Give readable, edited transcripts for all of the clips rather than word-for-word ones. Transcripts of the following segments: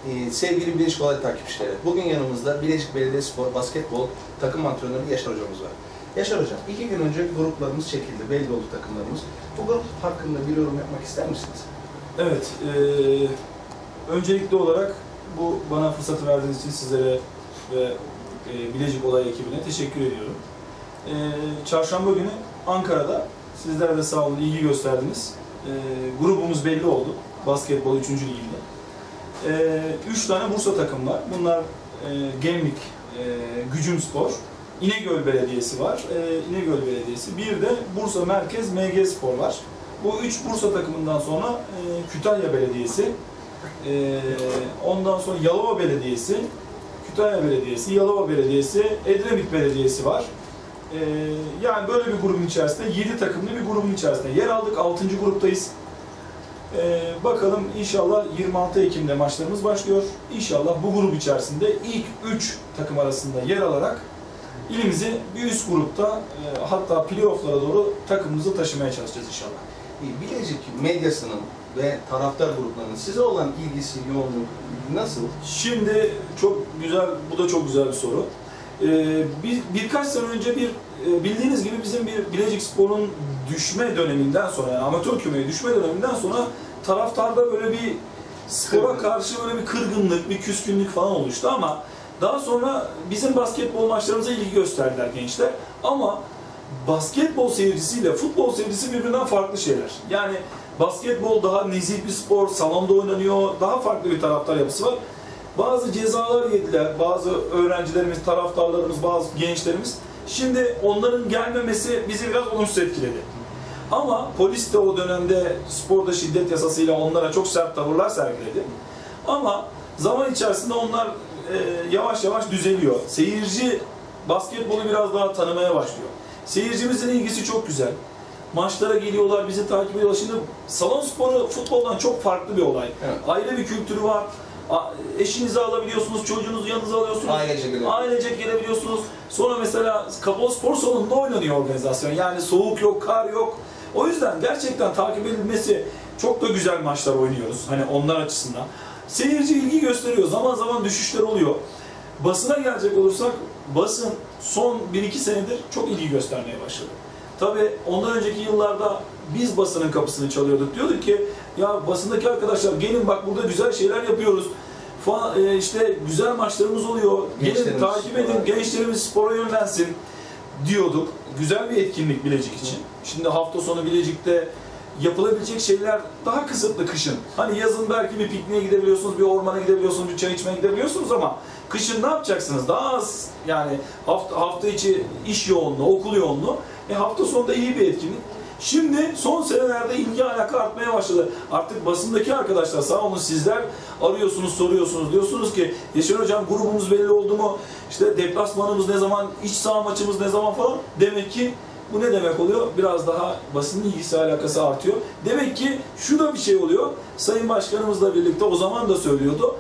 Sevgili Bilecik Olay takipçileri, bugün yanımızda Bilecik Belediyespor Basketbol takım antrenörü Yaşar Hocamız var. Yaşar Hocam, 2 gün önce gruplarımız çekildi, belli oldu takımlarımız. Bu grup hakkında bir yorum yapmak ister misiniz? Evet, öncelikli olarak bu bana fırsatı verdiğiniz için sizlere ve Bilecik Olay ekibine teşekkür ediyorum. Çarşamba günü Ankara'da sizler de sağ olun ilgi gösterdiniz. Grubumuz belli oldu, basketbol 3. liginde. 3 tane Bursa takım var. Bunlar Gemlik, Gücümspor, İnegöl Belediyesi var. İnegöl Belediyesi. Bir de Bursa Merkez MG Spor var. Bu 3 Bursa takımından sonra Kütahya Belediyesi, ondan sonra Yalova Belediyesi, Kütahya Belediyesi, Yalova Belediyesi, Edremit Belediyesi var. Yani böyle bir grubun içerisinde, 7 takımlı bir grubun içerisinde yer aldık. 6. gruptayız. Bakalım inşallah 26 Ekim'de maçlarımız başlıyor. İnşallah bu grup içerisinde ilk 3 takım arasında yer alarak ilimizi bir üst grupta hatta playoff'lara doğru takımımızı taşımaya çalışacağız inşallah. Bilecik medyasının ve taraftar gruplarının size olan ilgisi, yoğunluğu nasıl? Şimdi çok güzel, bu da çok güzel bir soru. Birkaç sene önce bildiğiniz gibi bizim bir Bilecik Spor'un düşme döneminden sonra, yani amatör kümeye düşme döneminden sonra taraftarda böyle bir spora karşı böyle bir kırgınlık, bir küskünlük falan oluştu ama daha sonra bizim basketbol maçlarımıza ilgi gösterdiler gençler. Ama basketbol seyircisiyle futbol seyircisi birbirinden farklı şeyler. Yani basketbol daha nezih bir spor, salonda oynanıyor, daha farklı bir taraftar yapısı var. Bazı cezalar yediler, bazı öğrencilerimiz, taraftarlarımız, bazı gençlerimiz. Şimdi onların gelmemesi bizi biraz olumsuz etkiledi. Ama polis de o dönemde sporda şiddet yasasıyla onlara çok sert tavırlar sergiledi. Ama zaman içerisinde onlar yavaş yavaş düzeliyor. Seyirci basketbolu biraz daha tanımaya başlıyor. Seyircimizin ilgisi çok güzel. Maçlara geliyorlar, bizi takip ediyorlar. Şimdi salon sporu futboldan çok farklı bir olay. Evet. Ayrı bir kültürü var. Eşinizi alabiliyorsunuz, çocuğunuzu yanınıza alıyorsunuz. Ailecek gelebiliyorsunuz. Sonra mesela kapalı spor salonunda oynanıyor organizasyon. Yani soğuk yok, kar yok. O yüzden gerçekten takip edilmesi çok da güzel maçlar oynuyoruz. Hani onlar açısından. Seyirci ilgi gösteriyor. Zaman zaman düşüşler oluyor. Basına gelecek olursak, basın son 1-2 senedir çok ilgi göstermeye başladı. Tabii ondan önceki yıllarda biz basının kapısını çalıyorduk. Diyorduk ki ya basındaki arkadaşlar gelin bak burada güzel şeyler yapıyoruz. İşte güzel maçlarımız oluyor. Gelin takip edin, gençlerimiz spora yönlensin diyorduk. Güzel bir etkinlik Bilecik için. Şimdi hafta sonu Bilecik'te yapılabilecek şeyler daha kısıtlı kışın. Hani yazın belki bir pikniğe gidebiliyorsunuz, bir ormana gidebiliyorsunuz, bir çay içmeye gidebiliyorsunuz ama kışın ne yapacaksınız? Daha az yani hafta içi iş yoğunluğu, okul yoğunluğu. Hafta sonunda iyi bir etkinlik. Şimdi son senelerde ilgi alaka artmaya başladı. Artık basındaki arkadaşlar sağ olun sizler arıyorsunuz, soruyorsunuz. Diyorsunuz ki Yaşar Hocam grubumuz belli oldu mu? İşte deplasmanımız ne zaman, iç saha maçımız ne zaman falan. Demek ki bu ne demek oluyor? Biraz daha basının ilgisi alakası artıyor. Demek ki şu da bir şey oluyor. Sayın Başkanımızla birlikte o zaman da söylüyordu.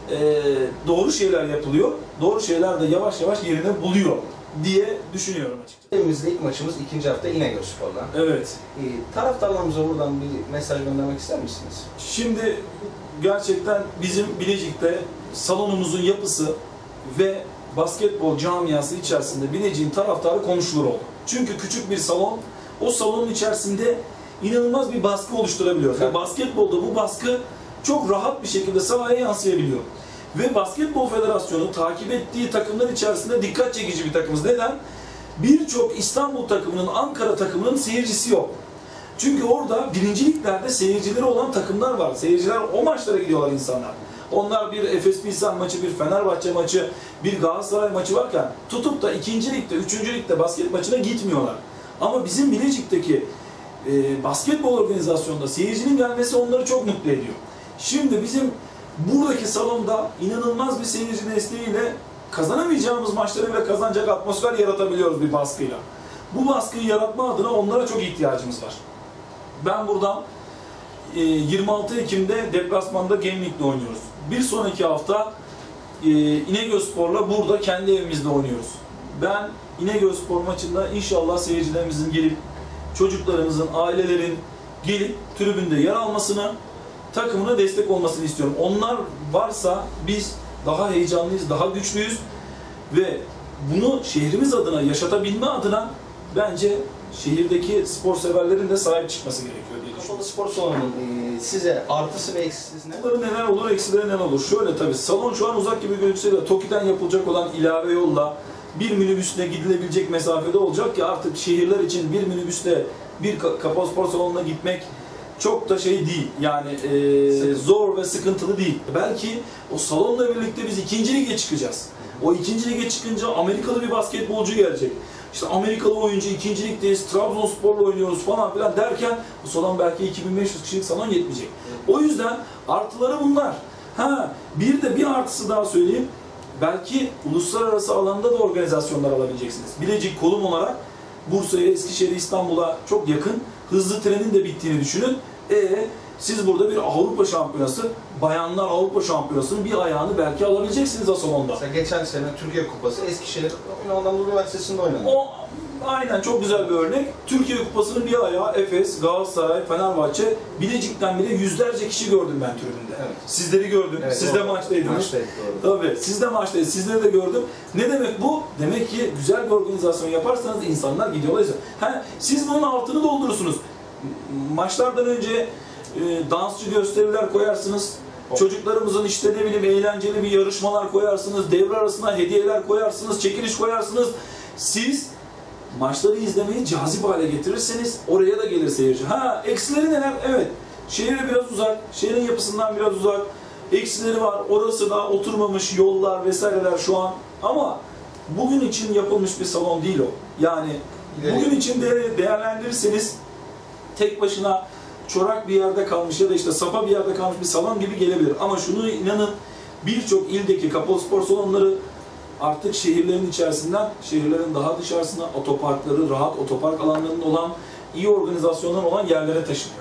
Doğru şeyler yapılıyor. Doğru şeyler de yavaş yavaş yerini buluyor diye düşünüyorum açıkçası. Evimizde ilk maçımız 2. hafta İnegölspor'la. Evet. Taraftarlarımıza buradan bir mesaj göndermek ister misiniz? Şimdi gerçekten bizim Bilecik'te salonumuzun yapısı ve basketbol camiası içerisinde Bilecik'in taraftarı konuşulur oldu. Çünkü küçük bir salon, o salonun içerisinde inanılmaz bir baskı oluşturabiliyor. Evet. Ve basketbolda bu baskı çok rahat bir şekilde sahaya yansıyabiliyor. Ve Basketbol Federasyonu takip ettiği takımlar içerisinde dikkat çekici bir takımız. Neden? Birçok İstanbul takımının, Ankara takımının seyircisi yok. Çünkü orada birinciliklerde seyircileri olan takımlar var. Seyirciler o maçlara gidiyorlar insanlar. Onlar bir Efes Pilsen maçı, bir Fenerbahçe maçı, bir Galatasaray maçı varken tutup da 2. ligde, 3. ligde basket maçına gitmiyorlar. Ama bizim Bilecik'teki basketbol organizasyonunda seyircinin gelmesi onları çok mutlu ediyor. Şimdi bizim buradaki salonda inanılmaz bir seyirci desteğiyle kazanamayacağımız maçları bile kazanacak atmosfer yaratabiliyoruz bir baskıyla. Bu baskıyı yaratma adına onlara çok ihtiyacımız var. Ben buradan 26 Ekim'de deplasmanda Gemlik'le oynuyoruz. Bir sonraki hafta İnegölspor'la burada kendi evimizde oynuyoruz. Ben İnegölspor maçında inşallah seyircilerimizin gelip, çocuklarımızın, ailelerin gelip tribünde yer almasını, takımına destek olmasını istiyorum. Onlar varsa biz daha heyecanlıyız, daha güçlüyüz ve bunu şehrimiz adına, yaşatabilme adına bence şehirdeki spor severlerin de sahip çıkması gerekiyor diye düşünüyorum. Kapalı spor salonunun size artısı ve eksisi ne? Bunların neler olur, eksileri neler olur? Şöyle tabii, salon şu an uzak gibi gözükse de TOKİ'den yapılacak olan ilave yolla bir minibüsle gidilebilecek mesafede olacak ki artık şehirler için bir minibüsle bir kapalı spor salonuna gitmek çok da şey değil. Yani zor ve sıkıntılı değil. Belki o salonla birlikte biz 2. lige çıkacağız. O 2. lige çıkınca Amerikalı bir basketbolcu gelecek. İşte Amerikalı oyuncu 2. ligdeyiz, Trabzonspor'la oynuyoruz falan filan derken bu salon belki 2500 kişilik salon yetmeyecek. O yüzden artıları bunlar. Bir de bir artısı daha söyleyeyim. Belki uluslararası alanda da organizasyonlar alabileceksiniz. Bilecik konum olarak Bursa'ya, Eskişehir'e, İstanbul'a çok yakın. Hızlı trenin de bittiğini düşünün. Siz burada bir Avrupa Şampiyonası, Bayanlar Avrupa Şampiyonası'nın bir ayağını belki alabileceksiniz o salonda. Mesela geçen sene Türkiye Kupası Eskişehir Anadolu Üniversitesi'nde oynandı. O aynen çok güzel bir örnek. Türkiye Kupası'nın bir ayağı Efes, Galatasaray, Fenerbahçe, Bilecik'ten bile yüzlerce kişi gördüm ben tribünde. Evet. Sizleri gördüm. Evet, Siz de maçtaydınız. Maçtaydık, doğru. Tabii, siz de maçtaydınız. Sizleri de gördüm. Ne demek bu? Demek ki güzel bir organizasyon yaparsanız insanlar gidiyorlar. Siz bunun altını doldurursunuz. Maçlardan önce dansçı gösteriler koyarsınız. Çocuklarımızın işte ne bileyim eğlenceli bir yarışmalar koyarsınız. Devre arasına hediyeler koyarsınız. Çekiliş koyarsınız. Siz maçları izlemeyi cazip hale getirirseniz oraya da gelir seyirci. Eksileri neler? Evet. Şehre biraz uzak. Şehrin yapısından biraz uzak. Eksileri var. Orası da oturmamış yollar vesaireler şu an. Ama bugün için yapılmış bir salon değil o. Yani bugün için de değerlendirirseniz tek başına çorak bir yerde kalmış ya da işte sapa bir yerde kalmış bir salon gibi gelebilir. Ama şunu inanın, birçok ildeki kapalı spor salonları artık şehirlerin içerisinden, şehirlerin daha dışarısına otoparkları, rahat otopark alanlarının olan, iyi organizasyonlar olan yerlere taşınıyor.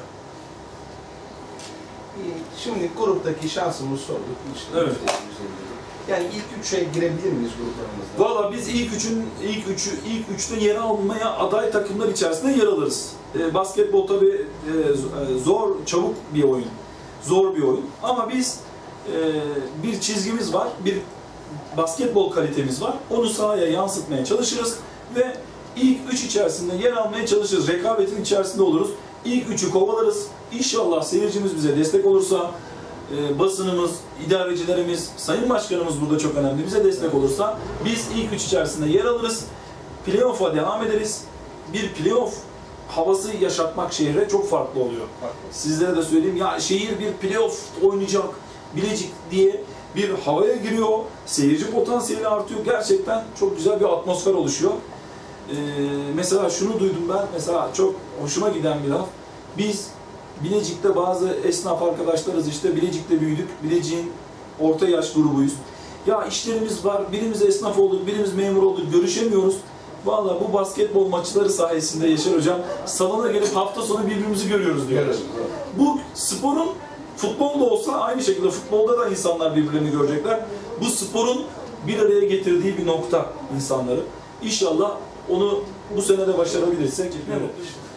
Şimdi gruptaki şansımızı sorduk. İşte Evet. Yani ilk 3'e girebilir miyiz gruplarımızda? Valla biz ilk üçte yer almaya aday takımlar içerisinde yer alırız. Basketbol tabii zor, çabuk bir oyun. Zor bir oyun. Ama biz bir çizgimiz var, bir basketbol kalitemiz var. Onu sahaya yansıtmaya çalışırız ve ilk 3 içerisinde yer almaya çalışırız. Rekabetin içerisinde oluruz. İlk 3'ü kovalarız. İnşallah seyircimiz bize destek olursa, basınımız, idarecilerimiz, Sayın Başkanımız burada çok önemli. Bize destek olursa biz ilk 3 içerisinde yer alırız. Playoff'a devam ederiz. Bir playoff havası yaşatmak şehre çok farklı oluyor. Sizlere de söyleyeyim, ya şehir bir playoff oynayacak, Bilecik diye bir havaya giriyor. Seyirci potansiyeli artıyor. Gerçekten çok güzel bir atmosfer oluşuyor. Mesela şunu duydum ben, mesela çok hoşuma giden bir laf. Biz Bilecik'te bazı esnaf arkadaşlarız, işte Bilecik'te büyüdük, Bilecik'in orta yaş grubuyuz. Ya işlerimiz var, birimiz esnaf olduk, birimiz memur olduk, görüşemiyoruz. Vallahi bu basketbol maçları sayesinde Yaşar Hocam salona gelip hafta sonu birbirimizi görüyoruz diyoruz. Bu sporun, futbolda olsa aynı şekilde futbolda da insanlar birbirlerini görecekler. Bu sporun bir araya getirdiği bir nokta insanları. İnşallah onu bu sene de başarabilirsek. Evet.